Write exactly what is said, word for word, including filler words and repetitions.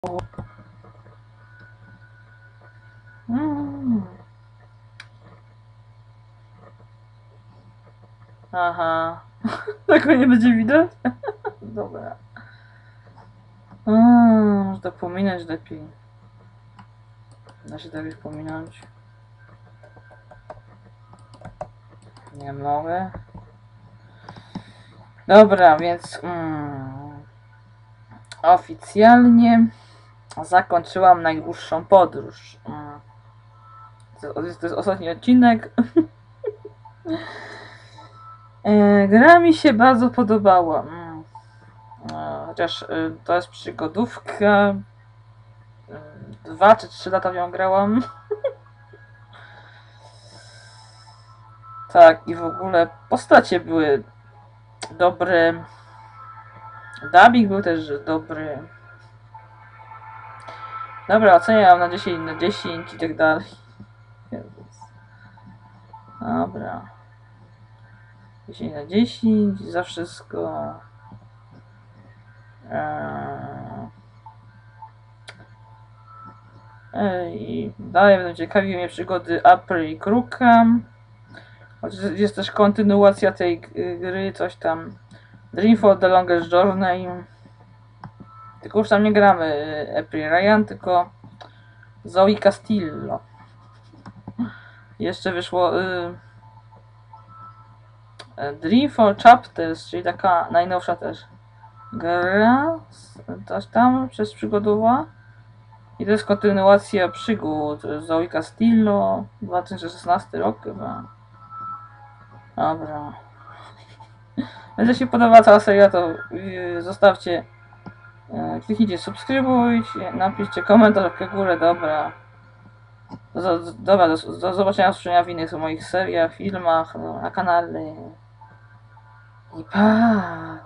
Mm. Aha. Tego nie będzie widać? Dobra. Mm, może to pominąć lepiej. Da się tak już pominąć. Nie mogę. Dobra, więc mm, oficjalnie zakończyłam najdłuższą podróż. Mm. To, jest, to jest ostatni odcinek. e, gra mi się bardzo podobała. Mm. E, chociaż e, to jest przygodówka. E, dwa czy trzy lata w nią grałam. Tak, i w ogóle postacie były dobre. Dubbing był też dobry. Dobra, oceniam na dziesięć na dziesięć i tak dalej. Jezus. Dobra. dziesięć na dziesięć za wszystko. Eee, I dalej będą ciekawiły mnie przygody April i Kruka. Chociaż jest też kontynuacja tej gry, coś tam. Dreamfall The Longest Journey. Tylko już tam nie gramy April Ryan, tylko Zoe Castillo. Jeszcze wyszło y, Dreamfall Chapters, czyli taka najnowsza też gra, coś tam przez przygodowa. I to jest kontynuacja przygód Zoe Castillo, dwa tysiące szesnasty rok chyba. Dobra. Jeżeli się podoba cała seria, to yy, zostawcie, yy, kliknijcie subskrybujcie, napiszcie komentarz w górę, dobra. Do, do, dobra, do, do zobaczenia usłyszenia w innych moich seriach, filmach, no, na kanale. I pa!